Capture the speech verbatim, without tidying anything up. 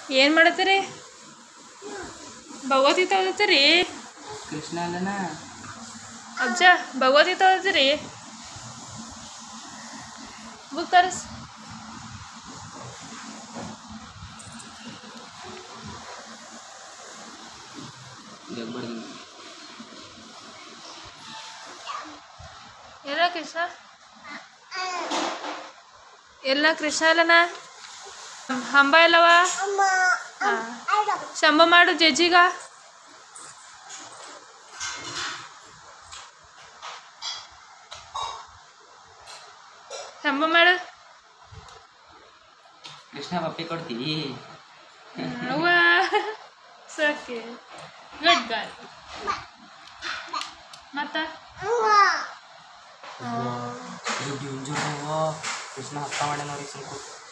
ಏನು ಮಾಡತ್ತೀರಿ? ಭಗವದ್ಗೀತೆ ಓದತ್ತೀರಿ? ಕೃಷ್ಣ ಅಲ್ಲನ ಅಜ್ಜ ಭಗವದ್ಗೀತೆ ಓದತ್ತೀರಿ? ಬುಕ್ ತರಿಸ್. ಎಲ್ಲ ಕೃಷ್ಣ ಎಲ್ಲ ಕೃಷ್ಣ ಅಲ್ಲನ ಹಂಬ ಎಲ್ಲವ ಶಂಭ ಮಾಡು ಜಜ್ಜಿಗ. ಶಂಭ ಮಾಡು. ಕೃಷ್ಣ ಪಪ್ಪಿ ಕೊಡ್ತೀವಿ. ಅವ್ವ ಸಾಕೆ ಗುಡ್ ಗರ್ಲ್. ಮತ್ತ ಕೃಷ್ಣ ಹತ್ತ ಮಾಡ್ಯಾನ ಅವ್ರಿಗೆ ಸ್ವಲ್ಪ